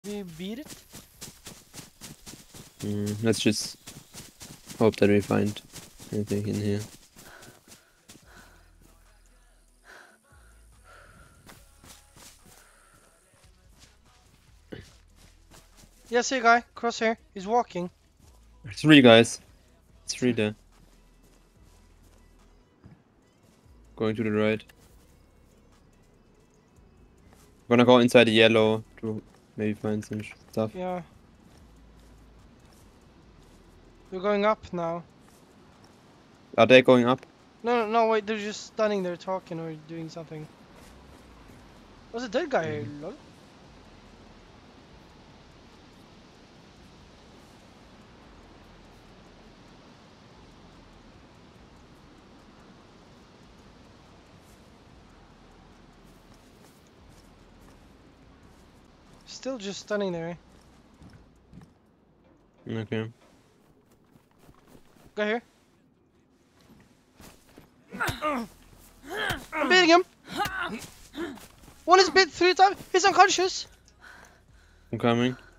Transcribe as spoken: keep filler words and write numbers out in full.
We beat it? Mm, let's just hope that we find anything in here. Yeah, see a guy, crosshair. He's walking. Three guys. Three there. Going to the right. Gonna go inside the yellow to maybe find some stuff. Yeah. We're going up now. Are they going up? No, no, no, wait, they're just standing there talking or doing something. Was a dead guy here, Mm. lol? Still just standing there. Okay. Go here. I'm beating him! One is bit three times! He's unconscious! I'm coming.